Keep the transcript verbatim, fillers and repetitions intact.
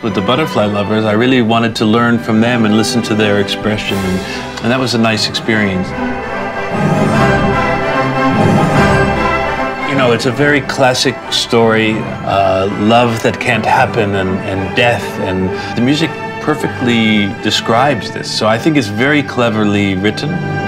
With the Butterfly Lovers, I really wanted to learn from them and listen to their expression, and, and that was a nice experience. You know, it's a very classic story, uh, love that can't happen, and, and death, and the music perfectly describes this. So I think it's very cleverly written.